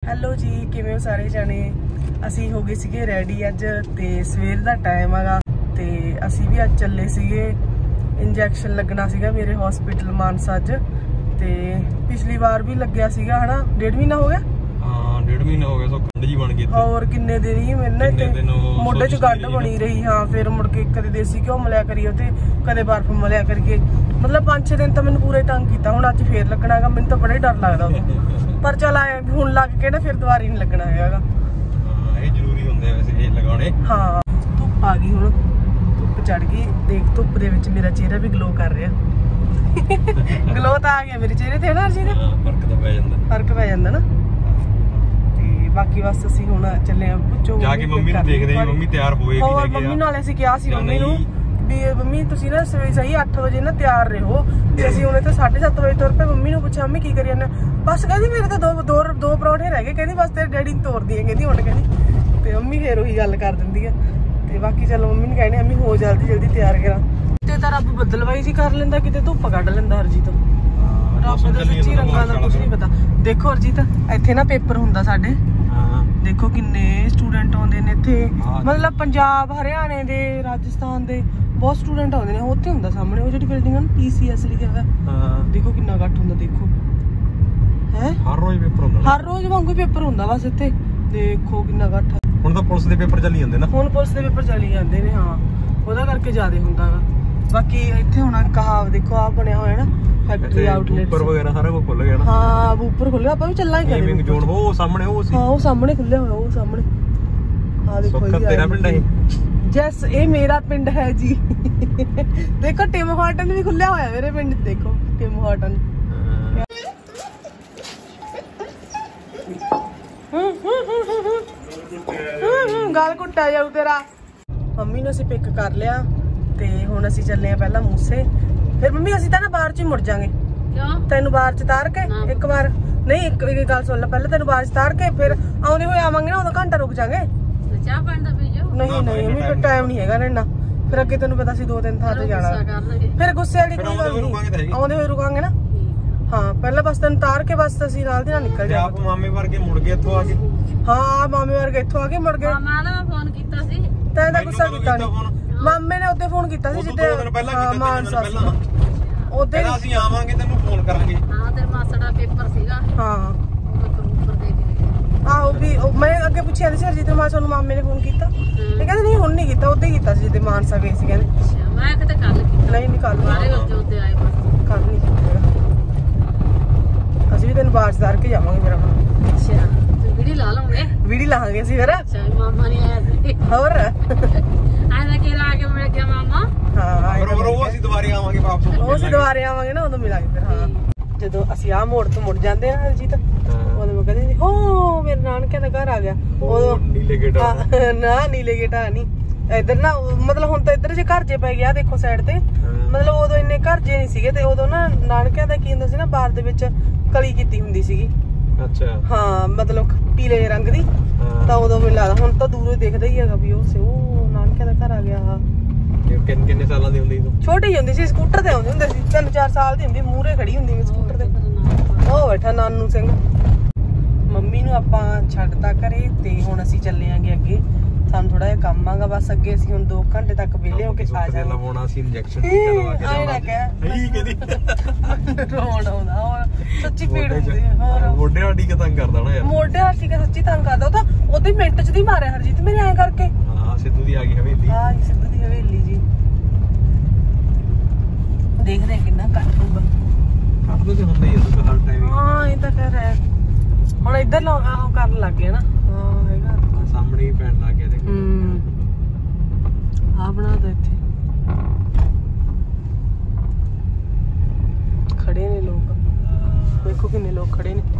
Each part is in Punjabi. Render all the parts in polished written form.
ਹੈਲੋ ਜੀ, ਕਿਵੇਂ ਹੋ ਸਾਰੇ ਜਾਣੇ। ਅਸੀਂ ਹੋ ਗਏ ਸੀਗੇ ਰੈਡੀ ਅੱਜ ਤੇ ਸਵੇਰ ਦਾ ਟਾਈਮ ਹੈਗਾ ਤੇ ਅਸੀਂ ਵੀ ਅੱਜ ਚੱਲੇ ਸੀਗੇ। ਇੰਜੈਕਸ਼ਨ ਲੱਗਣਾ ਸੀਗਾ ਮੇਰੇ ਹਸਪੀਟਲ ਮਾਨਸਾ ਅੱਜ ਤੇ ਪਿਛਲੀ ਵਾਰ ਵੀ ਲੱਗਿਆ ਸੀਗਾ ਹਨਾ। 1.5 ਮਹੀਨਾ ਹੋ ਗਿਆ। ਹਾਂ 1.5 ਮਹੀਨਾ ਹੋ ਗਿਆ। ਸੋ ਖੰਡ ਜੀ ਬਣ ਗਈ ਇੱਥੇ। ਹੋਰ ਕਿੰਨੇ ਦਿਨ ਹੀ ਮੈਨੇ ਮੋਢੇ 'ਚ ਗੱਡ ਬਣੀ ਰਹੀ। ਹਾਂ ਫਿਰ ਮੁੜ ਕੇ ਕਦੇ ਦੇਸੀ ਘਿਓ ਮਲਿਆ ਕਰੀਏ ਤੇ ਕਦੇ ਬਰਫ ਮਲਿਆ ਕਰੀਏ। ਮਤਲਬ 5-6 ਦਿਨ ਤਾਂ ਮੈਨੂੰ ਪੂਰੇ ਤੰਗ ਕੀਤਾ। ਹੁਣ ਅੱਜ ਫੇਰ ਲੱਗਣਾ ਹੈਗਾ। ਮੈਨੂੰ ਤਾਂ ਬੜਾ ਹੀ ਡਰ ਲੱਗਦਾ ਉਦੋਂ ਪਰ ਚੱਲ ਆਏ ਹੁਣ ਲੱਗ ਕੇ ਨਾ ਫਿਰ ਦੁਬਾਰਾ ਨਹੀਂ ਲੱਗਣਾ ਹੈਗਾ। ਹਾਂ ਇਹ ਜ਼ਰੂਰੀ ਹੁੰਦੇ ਵੈਸੇ ਇਹ ਲਗਾਉਣੇ। ਹਾਂ ਧੁੱਪ ਆ ਗਈ ਹੁਣ, ਧੁੱਪ ਚੜ ਗਈ। ਦੇਖ ਧੁੱਪ ਦੇ ਵਿੱਚ ਮੇਰਾ ਚਿਹਰਾ ਵੀ ਗਲੋ ਕਰ ਰਿਹਾ। ਗਲੋ ਤਾਂ ਆ ਗਿਆ ਮੇਰੇ ਚਿਹਰੇ ਤੇ ਨਾ ਜੀ। ਫਰਕ ਤਾਂ ਪੈ ਜਾਂਦਾ, ਫਰਕ ਪੈ ਜਾਂਦਾ ਨਾ। ਤੇ ਬਾਕੀ ਬਸ ਅਸੀਂ ਹੁਣ ਚੱਲੇ ਆ ਪੁੱਛੋ ਜਾ ਕੇ ਮੰਮੀ ਨੂੰ ਦੇਖਦੇ ਹਾਂ ਮੰਮੀ ਤਿਆਰ ਹੋਏਗੀ ਹੈਗੀ ਆ। ਮੰਮੀ ਨਾਲ ਅਸੀਂ ਕਿਹਾ ਸੀ ਮੰਮੀ ਨੂੰ ਵੀ ਮੰਮੀ ਤੁਸੀਂ ਨਾ ਸਹੀ 8 ਵਜੇ ਨਾ ਤਿਆਰ ਰਹੋ ਤੇ ਅਸੀਂ ਹੁਣ ਇੱਥੇ 7:30 ਵਜੇ ਤੁਰ ਪਏ। ਮੰਮੀ ਨੂੰ ਪੁੱਛਿਆ ਮੰਮੀ ਕੀ ਕਰੀ ਜਾਂਦੇ। ਬਸ ਕਹਿੰਦੀ ਮੇਰੇ ਤਾਂ ਦੋ ਪਰੌਂਠੇ ਰਹਿ ਗਏ। ਕਹਿੰਦੀ ਬਸ ਤੇਰੇ ਡੈਡੀ ਨੂੰ ਤੋਰਦੀ ਹੈ ਕਹਿੰਦੀ ਹੁਣ ਕਹਿੰਦੀ। ਤੇ ਮੰਮੀ ਫੇਰ ਉਹੀ ਗੱਲ ਕਰ ਦਿੰਦੀ ਆ। ਤੇ ਬਾਕੀ ਚਲੋ ਮੰਮੀ ਨੂੰ ਕਹਿੰਦੇ ਮੰਮੀ ਹੋ ਜਲਦੀ ਤਿਆਰ ਕਰਾਂ। ਤੇ ਤਾਂ ਰੱਬ ਬੱਦਲਵਾਈ ਜੀ ਕਰ ਲੈਂਦਾ, ਕਿਤੇ ਧੁੱਪ ਕੱਢ ਲੈਂਦਾ ਹਰਜੀਤ। ਰੱਬ ਦਾ ਸੱਚੀ ਰੰਗਾਂ ਦਾ ਕੁਝ ਨਹੀਂ ਪਤਾ। ਦੇਖੋ ਹਰਜੀਤ ਇੱਥੇ ਨਾ ਪੇਪਰ ਹੁੰਦਾ ਸਾਡੇ। ਦੇਖੋ ਕਿੰਨੇ ਸਟੂਡੈਂਟ ਆਉਂਦੇ ਨੇ ਇੱਥੇ। ਮਤਲਬ ਪੰਜਾਬ ਹਰਿਆਣੇ ਦੇ ਰਾਜਸਥਾਨ ਦੇ ਬਹੁਤ ਸਟੂਡੈਂਟ ਆਉਂਦੇ ਨੇ। ਉੱਥੇ ਹੁੰਦਾ ਸਾਹਮਣੇ ਉਹ ਜਿਹੜੀ ਬਿਲਡਿੰਗ ਆ ਨਾ PCS ਲਿਖਿਆ ਹੋਇਆ। ਦੇਖੋ ਕਿੰਨਾ ਇਕੱਠ ਹੁੰਦਾ। ਦੇਖੋ ਹੈ ਹਰ ਰੋਜ਼ ਪੇਪਰ ਹੁੰਦਾ। ਹਰ ਰੋਜ਼ ਵਾਂਗੂ ਪੇਪਰ ਹੁੰਦਾ ਬਸ ਇੱਥੇ। ਦੇਖੋ ਕਿੰਨਾ ਇਕੱਠ। ਹੁਣ ਤਾਂ ਪੁਲਿਸ ਦੇ ਪੇਪਰ ਚੱਲੀ ਜਾਂਦੇ ਨਾ। ਹੁਣ ਪੁਲਿਸ ਦੇ ਪੇਪਰ ਚੱਲੀ ਜਾਂਦੇ ਨੇ। ਹਾਂ ਉਹਦਾ ਕਰਕੇ ਜ਼ਿਆਦਾ ਹੁੰਦਾ ਵਾ। ਬਾਕੀ ਇੱਥੇ ਹੁਣ ਕਹਾਵ ਦੇਖੋ ਆ ਬਣਿਆ ਹੋਇਆ ਨਾ ਫੈਕਟਰੀ ਆਊਟਲੈਟ ਉੱਪਰ ਵਗੈਰਾ ਸਾਰਾ ਕੁਝ ਖੁੱਲ ਗਿਆ ਨਾ। ਹਾਂ ਉੱਪਰ ਖੁੱਲਿਆ। ਆਪਾਂ ਵੀ ਚੱਲਾਂਗੇ ਗੇਮਿੰਗ ਜ਼ੋਨ ਉਹ ਸਾਹਮਣੇ ਉਹ ਸੀ। ਹਾਂ ਉਹ ਸਾਹਮਣੇ ਖੁੱਲਿਆ ਹੋਇਆ ਉਹ ਸਾਹਮਣੇ। ਆ ਦੇਖੋ ਇਹ ਤੇਰਾ ਪਿੰਡ ਹੈ। ਜੈਸ ਇਹ ਮੇਰਾ ਪਿੰਡ ਹੈ ਜੀ। ਦੇਖੋ ਟਿਮ ਹਾਰਟਨ ਵੀ ਖੁੱਲਿਆ ਹੋਇਆ ਮੇਰੇ ਪਿੰਡ। ਦੇਖੋ ਟਿਮ ਹਾਰਟਨ। ਗਾਲ ਘੁੱਟਾ ਜਾਊ ਤੇਰਾ। ਮੰਮੀ ਨੂੰ ਅਸੀਂ ਪਿਕ ਕਰ ਲਿਆ ਤੇ ਹੁਣ ਅਸੀਂ ਚੱਲੇ ਆ ਪਹਿਲਾਂ ਮੂਸੇ। ਫਿਰ ਮੰਮੀ ਅਸੀਂ ਤਾਂ ਨਾ ਬਾਹਰ ਚ ਹੀ ਮੁੜ ਜਾਾਂਗੇ। ਕਿਉਂ? ਤੈਨੂੰ ਬਾਹਰ ਚ ਤਾਰ ਕੇ ਇੱਕ ਵਾਰ ਨਹੀਂ ਇੱਕ ਗੱਲ ਸੁਣ ਲੈ ਪਹਿਲਾਂ। ਤੈਨੂੰ ਬਾਹਰ ਚ ਤਾਰ ਕੇ ਫਿਰ ਆਉਂਦੇ ਹੋਏ ਆਵਾਂਗੇ ਨਾ ਉਦੋਂ ਘੰਟਾ ਰੁਕ ਜਾਾਂਗੇ। ਚਾਹ ਪਾਣੀ ਦਾ ਪੀ ਜਾਓ। ਨਹੀਂ ਮੰਮੀ ਫਿਰ ਟਾਈਮ ਨਹੀਂ ਹੈਗਾ ਨਾ। ਫਿਰ ਅੱਗੇ ਤੈਨੂੰ ਪਤਾ ਸੀ 2-3 ਥਾਂ ਤੇ ਜਾਣਾ। ਫਿਰ ਗੁੱਸੇ ਵਾਲੀ ਕੋਈ ਗੱਲ ਨਹੀਂ। ਆਉਂਦੇ ਹੋਏ ਰੁਕਾਂਗੇ ਨਾ। ਹਾਂ ਪਹਿਲਾਂ ਬਸ ਤੈਨੂੰ ਤਾਰ ਕੇ ਬਸ ਅਸੀਂ ਨਾਲ ਦੀ ਨਾਲ ਨਿਕਲ ਜਾਵਾਂਗੇ। ਆਪ ਮਾਮੇ ਵਰਗੇ ਮੁੜ ਗਏ ਇੱਥੋਂ ਆ ਕੇ। ਹਾਂ ਮਾਮੇ ਵਰਗੇ ਇੱਥੋਂ ਆ ਕੇ ਮੁੜ ਗਏ। ਮਾਮਾ ਨੇ ਫੋਨ ਕੀਤਾ ਸੀ। ਤੈਨੂੰ ਤਾਂ ਗੁੱਸਾ ਕੀਤਾ ਨਹੀਂ। ਮਾਮੇ ਨੇ ਉੱਤੇ ਫੋਨ ਕੀਤਾ ਸੀ ਜਿੱਦੇ ਮਾਨਸਾ ਸੀ। ਉਹਦੇ ਅਸੀਂ ਆਵਾਂਗੇ ਤੈਨੂੰ ਫੋਨ ਕਰਾਂਗੇ। ਹਾਂ ਤੇਰੇ ਮਾਸੜ ਦਾ ਪੇਪਰ ਸੀਗਾ। ਹਾਂ ਉੱਪਰ ਦੇ ਕੇ ਆਹੋ ਵੀ ਮੈਂ ਅੱਗੇ ਪੁੱਛਿਆ ਸੀ ਹਰਜੀਤ ਨੂੰ ਤੁਹਾਨੂੰ ਮਾਮੇ ਨੇ ਫੋਨ ਕੀਤਾ। ਇਹ ਕਹਿੰਦੇ ਨਹੀਂ ਹੁਣ ਨਹੀਂ ਕੀਤਾ ਉਦੋਂ ਹੀ ਕੀਤਾ ਸੀ ਜਿੱਦੇ ਮਾਨਸਾ ਗਏ ਸੀ ਕਹਿੰਦੇ। ਅੱਛਾ ਮੈਂ ਕਿਤੇ ਕੱਲ ਕੀਤਾ। ਨਹੀਂ ਕੱਲ ਸਾਰੇ ਉੱਤੇ ਆਏ ਬਸ ਕੱਲ ਨਹੀਂ ਕੀਤਾ। ਅਸੀਂ ਵੀ ਤੈਨੂੰ ਬਾਅਦ ਚ ਤਾਰ ਕੇ ਜਾਵਾਂਗੇ ਮੇਰਾ ਹੁਣ। ਅੱਛਾ ਤੂੰ ਵੀਡੀਓ ਲਾ ਲਓਗੇ। ਵੀਡੀਓ ਲਾਹਾਂਗੇ ਅਸੀਂ ਫਿਰ। ਅੱਛਾ ਮਾਮਾ ਨਹੀਂ ਆਇਆ ਸੀ ਹੋਰ ਆਇਆ ਕਿ ਲਾ ਕੇ ਮਿਲ ਗਿਆ ਮਾਮਾ। ਹਾਂ ਉਹ ਅਸੀਂ ਦੁਬਾਰੇ ਆਵਾਂਗੇ ਵਾਪਸ। ਉਹ ਅਸੀਂ ਦੁਬਾਰੇ ਆਵਾਂਗੇ ਨਾ ਉਦੋਂ ਮਿਲਾਂਗੇ ਫਿਰ। ਹਾਂ ਜਦੋਂ ਅਸੀਂ ਆਹ ਮੋੜ ਤੋਂ ਮੁੜ ਜਾਂਦੇ ਨਾ ਹਰਜੀਤ ਉਦੋਂ ਮੈਂ ਕਹਿੰਦੀ ਓ ਮੇਰੇ ਨਾਨਕਿਆਂ ਦਾ ਘਰ ਆ ਗਿਆ। ਉਦੋਂ ਨੀਲੇ ਗੇਟ ਨਾ ਨੀਲੇ ਗੇਟ ਆ ਨਹੀਂ ਇੱਧਰ ਨਾ। ਮਤਲਬ ਹੁਣ ਤਾਂ ਇੱਧਰ ਜੇ ਘਰ ਜੇ ਪੈ ਗਿਆ ਦੇਖੋ ਸਾਈਡ ਤੇ। ਮਤਲਬ ਉਦੋਂ ਇੰਨੇ ਘਰ ਜੇ ਨਹੀਂ ਸੀਗੇ ਤੇ ਉਦੋਂ ਨਾ ਨਾਨਕਿਆਂ ਦਾ ਕੀ ਹੁੰਦਾ ਸੀ ਨਾ ਬਾਰ ਦੇ ਵਿੱਚ ਕਲੀ ਕੀਤੀ ਹੁੰਦੀ ਸੀਗੀ। ਅੱਛਾ ਹਾਂ ਮਤਲਬ ਪੀਲੇ ਰੰਗ ਦੀ। ਤਾਂ ਉਦੋਂ ਮੈਨੂੰ ਲੱਗਦਾ ਹੁਣ ਤਾਂ ਦੂਰੋਂ ਦਿਖਦਾ ਹੀ ਹੈਗਾ ਵੀ ਉਹ ਨਾਨਕਿਆਂ ਦਾ ਘਰ ਆ ਗਿਆ। ਕਿੰਨੇ ਸਾਲਾਂ ਦੀ ਹੁੰਦੀ ਤੂੰ? ਛੋਟੀ ਹੁੰਦੀ ਸੀ ਸਕੂਟਰ ਤੇ ਆਉਂਦੀ ਹੁੰਦੀ ਸੀ। 3-4 ਸਾਲ ਦੀ ਹੁੰਦੀ ਮੂਹਰੇ ਖੜੀ ਹੁੰਦੀ ਸੀ ਸਕੂਟਰ ਤੇ। ਉਹ ਬੈਠਾ ਨਾਨੂ ਸਿੰਘ। ਮੰਮੀ ਨੂੰ ਆਪਾਂ ਛੱਡਤਾ ਘਰੇ ਤੇ ਹੁਣ ਅਸੀਂ ਚੱਲੇ ਆਂਗੇ ਅੱਗੇ। ਸਾਨੂੰ ਥੋੜਾ ਜਿਹਾ ਕੰਮ ਆਗਾ ਬਸ ਅੱਗੇ। ਅਸੀਂ ਹੁਣ 2 ਘੰਟੇ ਤੱਕ ਵਿਹਲੇ ਹੋ ਕੇ ਆ ਜਾਵਾਂਗੇ। ਲਵਾਉਣਾ ਸੀ ਇੰਜੈਕਸ਼ਨ ਲਵਾ ਕੇ ਆਏ ਨਾ ਕਹਿ ਕਹਿੰਦੀ ਰੋਣ ਆਉਂਦਾ। ਹੋਰ ਸੱਚੀ ਪੀੜ ਹੁੰਦੀ ਹੈ। ਹੋਰ ਮੋਢੇ ਹੱਡੀ ਕਿ ਤੰਗ ਕਰਦਾ ਨਾ ਯਾਰ। ਮੋਢੇ ਹੱਡੀ ਕੇ ਸੱਚੀ ਤੰਗ ਕਰਦਾ। ਉਹ ਤਾਂ ਉਹਦੇ ਮਿੰਟ ਚ ਦੀ ਮਾਰਿਆ ਹਰਜੀਤ ਮੇਰੇ ਐਂ ਕਰਕੇ। ਹਾਂ ਸਿੱਧੂ ਦੀ ਆ ਗਈ ਹਵੇਲੀ। ਹਾਂ ਸਿੱਧੂ ਦੀ ਹਵੇਲੀ ਜੀ। ਦੇਖਦੇ ਕਿੰਨਾ ਕੱਟ ਹੋਊਗਾ। ਕੱਟ ਦੋ ਤੇ ਹੁੰਦਾ ਹੀ ਹੈ ਹਰ ਟਾਈਮ। ਹਾਂ ਇਹ ਤਾਂ ਕਹਿ ਰਿਹਾ ਹੁਣ ਇੱਧਰ ਉਹ ਕਰਨ ਲੱਗ ਗਿਆ ਨਾ। ਹਾਂ ਹੈਗਾ ਸਾਹਮਣੇ ਹੀ ਪੈਣ ਲੱਗ ਗਿਆ ਤੇ ਆ ਬਣਾ ਦੋ ਇੱਥੇ ਖੜੇ ਨੇ ਲੋਕ। ਦੇਖੋ ਕਿੰਨੇ ਲੋਕ ਖੜੇ ਨੇ।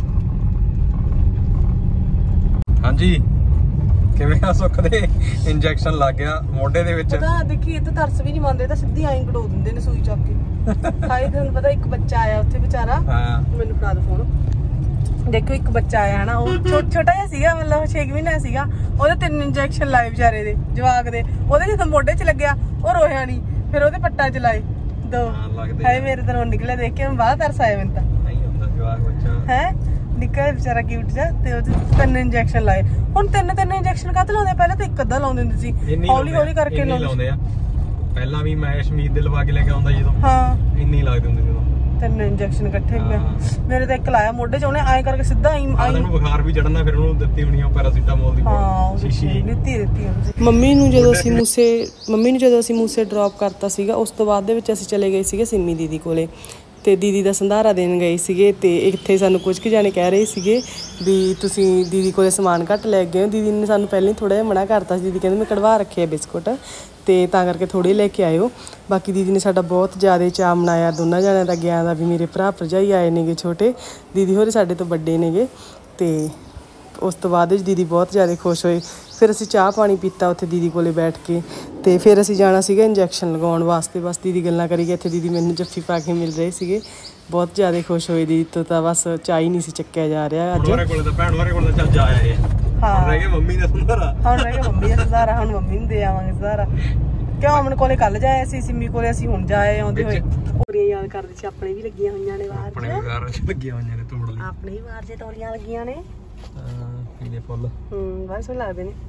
ਹਾਂਜੀ ਕਿਵੇਂ ਆ ਸੁੱਖ ਦੇ ਇੰਜੈਕਸ਼ਨ ਲੱਗ ਗਿਆ ਮੋਢੇ ਦੇ ਵਿੱਚ। ਪਤਾ ਦੇਖੀ ਇਹ ਤਾਂ ਤਰਸ ਵੀ ਨਹੀਂ ਮੰਨਦੇ ਤਾਂ ਸਿੱਧੀ ਆਈ ਕਢੋ ਦਿੰਦੇ ਨੇ ਸੂਈ ਚੱਕ ਕੇ। ਹਾਏ ਤੁਹਾਨੂੰ ਪਤਾ ਇੱਕ ਬੱਚਾ ਆਇਆ ਉੱਥੇ ਵਿਚਾਰਾ। ਮੈਨੂੰ ਫੜਾ ਦੋ ਫੋਨ। ਦੇਖੋ ਇੱਕ ਬੱਚਾ ਆਇਆ ਨਾ ਉਹ ਛੋਟਾ ਜਿਹਾ ਸੀਗਾ ਮਤਲਬ 6 ਮਹੀਨੇ ਸੀਗਾ। ਉਹਦੇ 3 ਇੰਜੈਕਸ਼ਨ ਲਾਏ ਵਿਚਾਰੇ ਦੇ ਜਵਾਕ ਦੇ। ਉਹਦੇ ਜਦੋਂ ਮੋਢੇ 'ਚ ਲੱਗਿਆ ਉਹ ਰੋਇਆ ਨਹੀਂ। ਫਿਰ ਉਹਦੇ ਪੱਟਾਂ 'ਚ ਲਾਏ 2। ਹਾਏ ਮੇਰੇ ਤਾਂ ਰੋਣ ਨਿਕਲਿਆ ਦੇਖ ਕੇ। ਬਾਹਲਾ ਤਰਸ ਆਇਆ ਮੈਨੂੰ ਤਾਂ। ਨਹੀਂ ਹੁੰਦਾ ਜਵਾਕ ਬੱਚਾ ਹੈ ਨਿੱਕਾ ਜਿਹਾ ਵਿਚਾਰਾ ਕਿਊਟ ਜਿਹਾ ਤੇ ਉਹਦੇ 3 ਇੰਜੈਕਸ਼ਨ ਲਾਏ। ਹੁਣ 3 ਇੰਜੈਕਸ਼ਨ ਕਾਹਤੇ ਲਾਉਂਦੇ? ਪਹਿਲਾਂ ਤਾਂ ਇੱਕ ਅੱਧਾ ਲਾਉਂਦੇ ਹੁੰਦੇ ਸੀ, ਹੌਲੀ ਹੌਲੀ ਕਰਕੇ ਲਾਉਂਦੇ ਆ। ਪਹਿਲਾਂ ਵੀ ਮੈਂ ਸ਼ਮੀਤ ਦੇ ਲਵਾ ਕੇ ਲੈ ਕੇ ਆਉਂਦਾ ਜਦੋਂ, ਹਾਂ ਇੰਨੀ ਲੱਗਦੇ ਹੁੰਦੇ ਜਦੋਂ 3 ਇੰਜੈਕਸ਼ਨ ਇਕੱਠੇ। ਮੇਰੇ ਤਾਂ ਇੱਕ ਲਾਇਆ ਮੋਢੇ 'ਚ, ਉਹਨੇ ਐਂ ਕਰਕੇ ਸਿੱਧਾ ਉਹਨੂੰ ਬੁਖਾਰ ਵੀ ਚੜਨਾ, ਫਿਰ ਉਹਨੂੰ ਦਿੱਤੀ ਹੋਣੀ ਆ ਪੈਰਾਸੀਟਾਮੋਲ ਦੀ ਸ਼ੀਸ਼ੀ ਦਿੱਤੀ। ਮੰਮੀ ਨੂੰ ਜਦੋਂ ਅਸੀਂ ਮੂਸੇ ਡ੍ਰੌਪ ਕਰਤਾ ਸੀਗਾ, ਉਸ ਤੋਂ ਬਾਅਦ ਦੇ ਵਿੱਚ ਅਸੀਂ ਚਲੇ ਗਏ ਸੀਗੇ ਸਿੰਮੀ ਦੀਦੀ ਕੋਲੇ ਤੇ ਦੀਦੀ ਦਾ ਸੰਧਾਰਾ ਦੇਣ ਗਏ ਸੀਗੇ। ਤੇ ਇੱਥੇ ਸਾਨੂੰ ਕੁਝ ਕੁ ਜਾਣੇ ਕਹਿ ਰਹੇ ਸੀਗੇ ਵੀ ਤੁਸੀਂ ਦੀਦੀ ਕੋਲੇ ਸਮਾਨ ਘੱਟ ਲੈ ਗਏ ਹੋ। ਦੀਦੀ ਨੇ ਸਾਨੂੰ ਪਹਿਲਾਂ ਹੀ ਥੋੜਾ ਜਿਹਾ ਮਨਾ ਕਰਤਾ ਸੀ। ਦੀਦੀ ਕਹਿੰਦੇ ਮੈਂ ਕਢਵਾ ਰੱਖੇ ਆ ਬਿਸਕੁਟ ਤੇ ਤਾਂ ਕਰਕੇ ਥੋੜੇ ਲੈ ਕੇ ਆਇਓ। ਬਾਕੀ ਦੀਦੀ ਨੇ ਸਾਡਾ ਬਹੁਤ ਜ਼ਿਆਦਾ ਚਾਅ ਮਨਾਇਆ ਦੋਨਾਂ ਜਣਿਆਂ ਦਾ ਗਿਆ ਦਾ ਵੀ ਮੇਰੇ ਭਰਾ ਭਰਜਾਈ ਆਏ ਨੇਗੇ ਛੋਟੇ, ਦੀਦੀ ਹੋਰੇ ਸਾਡੇ ਤੋਂ ਵੱਡੇ ਨੇਗੇ। ਤੇ ਉਸ ਤੋਂ ਬਾਅਦ ਵਿੱਚ ਦੀਦੀ ਬਹੁਤ ਜ਼ਿਆਦਾ ਖੁਸ਼ ਹੋਏ। ਫਿਰ ਅਸੀਂ ਚਾਹ ਪਾਣੀ ਪੀਤਾ ਉੱਥੇ ਦੀਦੀ ਕੋਲੇ ਬੈਠ ਕੇ ਤੇ ਫਿਰ ਅਸੀਂ ਜਾਣਾ ਸੀਗਾ ਇੰਜੈਕਸ਼ਨ ਲਗਾਉਣ ਵਾਸਤੇ। ਬਸ ਦੀਦੀ ਗੱਲਾਂ ਕਰੀ ਗਏ, ਇੱਥੇ ਦੀਦੀ ਮੈਨੂੰ ਜੱਫੀ ਪਾ ਕੇ ਮਿਲ ਰਹੇ ਸੀਗੇ, ਬਹੁਤ ਜ਼ਿਆਦਾ ਖੁਸ਼ ਹੋਏ ਦੀਦੀ ਤੋਂ ਤਾਂ ਬਸ ਚਾਹ ਹੀ ਨਹੀਂ ਸੀ ਚੱਕਿਆ ਜਾ ਰਿਹਾ ਅੱਜ। ਉਹਰੇ ਕੋਲੇ ਤਾਂ ਭੈਣ ਹੋਰੇ ਕੋਲੇ ਚੱਲ ਜਾ ਆਏ। ਹਾਂ ਰਹਿ ਗਿਆ ਮੰਮੀ ਦਾ ਸੰਧਾਰਾ, ਹੁਣ ਮੰਮੀ ਨੂੰ ਦੇ ਆਵਾਂਗੇ ਸੰਧਾਰਾ। ਕਿਉਂ ਅਮਨ ਕੋਲੇ ਕੱਲ ਜਾਇਆ ਸੀ, ਸਿੰਮੀ ਕੋਲੇ ਅਸੀਂ ਹੁਣ ਜਾਏ ਆਉਂਦੇ ਹੋਏ। ਤੋਲੀਆਂ ਯਾਦ ਕਰਦੇ ਸੀ, ਆਪਣੇ ਵੀ ਲੱਗੀਆਂ ਹੋਈਆਂ ਨੇ ਬਾਹਰ, ਆਪਣੇ ਵੀ ਬਾਹਰ ਲੱਗੀਆਂ ਹੋਈਆਂ ਨੇ ਤੋੜ ਲਈ, ਆਪਣੇ ਵੀ ਬਾਹਰ 'ਚ ਤੋਲੀਆਂ ਲੱਗੀਆਂ ਨੇ। ਪੀਲੇ ਫੁੱਲ ਬਸ ਉਹ ਲੱਗਦੇ ਨੇ।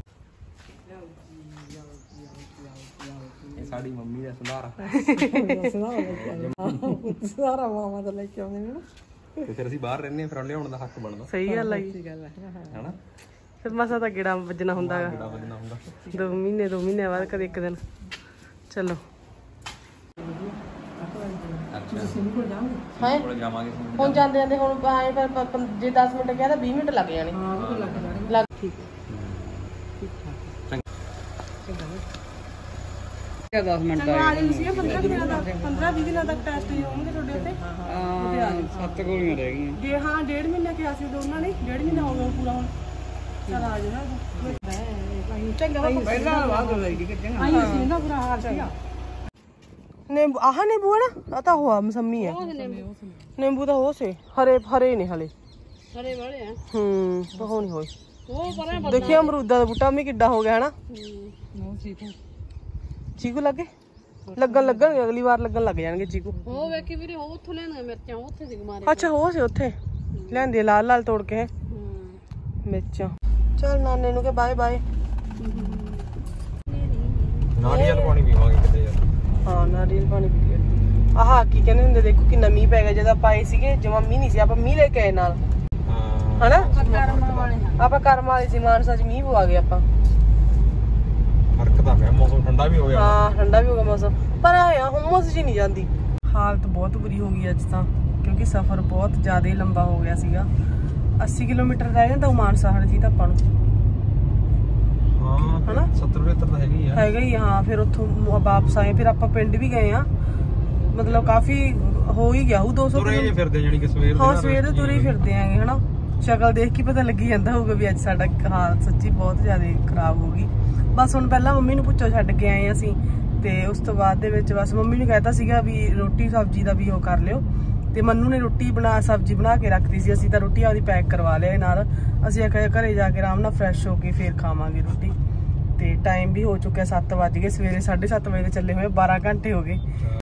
ਇਹ ਸਾਡੀ ਮੰਮੀ ਦਾ ਸੰਧਾਰਾ ਸਾਰਾ ਮਾਮਾ ਤਾਂ ਲੈ ਕੇ ਆਉਂਦੇ ਨੇ ਨਾ। ਤੇ ਫਿਰ ਅਸੀਂ ਬਾਹਰ ਰਹਿੰਦੇ ਆ, ਫਿਰ ਲਿਆਉਣ ਦਾ ਹੱਕ ਬਣਦਾ। ਸਹੀ ਗੱਲ ਹੈ ਹੈਨਾ। ਫਿਰ ਮਸਾ ਤਾਂ ਗੇੜਾ ਵੱਜਣਾ ਹੁੰਦਾ ਹੈਗਾ, 2 ਮਹੀਨੇ ਬਾਅਦ ਕਦੇ ਇੱਕ ਦਿਨ। ਚਲੋ ਹੁਣ ਜਾਂਦੇ ਹੁਣ ਆਏ ਪਰ ਜੇ 10 ਮਿੰਟ ਕਿਹਾ ਤਾਂ 20 ਮਿੰਟ ਲੱਗ ਜਾਣੇ। ਠੀਕ ਹੈ 10 ਮਿੰਟ 15-20 ਦਿਨਾਂ ਤੱਕ ਟੈਸਟ ਹੋਣਗੇ ਤੁਹਾਡੇ ਉੱਤੇ। 7 ਗੋਲੀਆਂ ਰਹਿ ਗਈਆਂ ਜੇ। ਹਾਂ 1.5 ਮਹੀਨਾ ਕਿਹਾ ਸੀ ਦੋਨਾਂ ਨੇ, 1.5 ਮਹੀਨਾ ਹੋ ਗਿਆ ਪੂਰਾ ਹੁਣ। ਚਲ ਆ ਜਾਣਾ ਚੰਗਾ। ਨਿੰਬੂ ਆਹ ਨਿੰਬੂ ਹੈ ਨਾ, ਆ ਤਾਂ ਹੋਆ ਮਸੰਮੀ ਹੈ। ਨਿੰਬੂ ਤਾਂ ਹੋ ਸੇ ਹਰੇ ਨੇ ਹਲੇ, ਹਰੇ ਵਾਲੇ ਆ। ਉਹ ਨਹੀਂ ਹੋਏ। ਦੇਖਿਆ ਅਮਰੂਦਾ ਦਾ ਬੂਟਾ ਵੀ ਕਿੱਡਾ ਹੋ ਗਿਆ ਹਨਾ। ਚੀਕੂ ਲੱਗੇ ਲੱਗਣਗੇ, ਅਗਲੀ ਵਾਰ ਲੱਗਣ ਲੱਗ ਜਾਣਗੇ ਚੀਕੂ। ਉਹ ਵੇਖੀ ਵੀਰੇ ਉਹ ਉੱਥੋਂ ਲੈਣਗੇ ਮਿਰਚਾਂ, ਉੱਥੇ ਸੀ ਮਾਰੇ। ਅੱਛਾ ਹੋ ਸੇ ਉੱਥੇ ਲੈਂਦੇ ਲਾਲ ਤੋੜ ਕੇ ਮਿਰਚਾਂ। ਚਲ ਨਾਨੇ ਨੂੰ ਕਿ ਬਾਏ ਬਾਏ। ਨਾਰੀਅਲ ਪਾਣੀ ਪੀਵਾਂਗੇ ਕਿਤੇ ਯਾਰ। ਹਾਂ ਨਾਰੀਅਲ ਪਾਣੀ ਪੀ ਲਿਆ। ਆਹ ਕੀ ਕਹਿੰਦੇ ਹੁੰਦੇ, ਦੇਖੋ ਕਿੰਨਾ ਮੀਂਹ ਪੈ ਗਿਆ। ਜਦੋਂ ਪਾਏ ਸੀਗੇ ਜਮਾ ਮੀਂਹ ਨਹੀਂ ਸੀ, ਆਪਾਂ ਮੀਂਹ ਲੈ ਕੇ ਆਏ ਨਾਲ ਹਨਾ। ਆਪਾਂ ਕਰਮ ਵਾਲੇ ਸੀ, ਮਾਨਸਾ ਚ ਮੀਂਹ ਪਵਾ ਗਏ ਆਪਾਂ। ਫਰਕ ਤਾਂ ਪਿਆ, ਮੌਸਮ ਠੰਡਾ ਵੀ ਹੋ ਗਿਆ। ਹਾਂ ਠੰਡਾ ਵੀ ਹੋ ਗਿਆ ਮੌਸਮ, ਪਰ ਆਇਆ ਹੁਮਸ ਜੀ ਨਹੀਂ ਜਾਂਦੀ। ਹਾਲਤ ਬਹੁਤ ਬੁਰੀ ਹੋ ਗਈ ਅੱਜ ਤਾਂ, ਕਿਉਂਕਿ ਸਫ਼ਰ ਬਹੁਤ ਜ਼ਿਆਦਾ ਹੀ ਲੰਬਾ ਹੋ ਗਿਆ ਸੀਗਾ। 80 ਕਿਲੋਮੀਟਰ ਰਹਿ ਜਾਂਦਾ ਮਾਨਸਾ ਹਰ ਜੀ ਤਾਂ ਆਪਾਂ ਨੂੰ। ਹਨਾ 70-75 ਤਾਂ ਹੈਗਾ ਹੀ। ਹਾਂ ਫਿਰ ਉੱਥੋਂ ਵਾਪਸ ਆਏ, ਫਿਰ ਆਪਾਂ ਪਿੰਡ ਵੀ ਗਏ ਆ, ਮਤਲਬ ਕਾਫੀ ਹੋ ਹੀ ਗਿਆ ਉਹ 200 ਫਿਰਦੇ ਜਾਨੀ ਕਿ ਸਵੇਰ ਦੇ। ਹਾਂ ਸਵੇਰ ਦੇ ਤੁਰੇ ਫਿਰਦੇ ਆਂਗੇ ਹਨਾ। ਸ਼ਕਲ ਦੇਖ ਕੇ ਪਤਾ ਲੱਗੀ ਜਾਂਦਾ ਹੋਊਗਾ ਵੀ ਅੱਜ ਸਾਡਾ ਹਾਲਤ ਸੱਚੀ ਬਹੁਤ ਜ਼ਿਆਦਾ ਖਰਾਬ ਹੋ ਗਈ। ਬਸ ਹੁਣ ਪਹਿਲਾਂ ਮੰਮੀ ਨੂੰ ਪੁੱਛੋ ਛੱਡ ਕੇ ਆਏ ਅਸੀਂ, ਤੇ ਉਸ ਤੋਂ ਬਾਅਦ ਦੇ ਵਿੱਚ ਬਸ ਮੰਮੀ ਨੂੰ ਕਹਿਤਾ ਸੀਗਾ ਵੀ ਰੋਟੀ ਸਬਜ਼ੀ ਦਾ ਵੀ ਉਹ ਕਰ ਲਿਓ। ਤੇ ਮੰਨੂ ਨੇ ਸਬਜ਼ੀ ਬਣਾ ਕੇ ਰੱਖਤੀ ਸੀ, ਅਸੀਂ ਤਾਂ ਰੋਟੀ ਆਪਦੀ ਪੈਕ ਕਰਵਾ ਲਿਆ ਨਾਲ। ਅਸੀਂ ਘਰੇ ਜਾ ਕੇ ਆਰਾਮ ਨਾਲ ਫਰੈਸ਼ ਹੋ ਕੇ ਫੇਰ ਖਾਵਾਂਗੇ ਰੋਟੀ। ਤੇ ਟਾਈਮ ਵੀ ਹੋ ਚੁੱਕਿਆ 7 ਵੱਜ ਗਏ, ਸਵੇਰੇ 7:30 ਵਜੇ ਚੱਲੇ ਹੋਏ, 12 ਘੰਟੇ ਹੋ ਗਏ।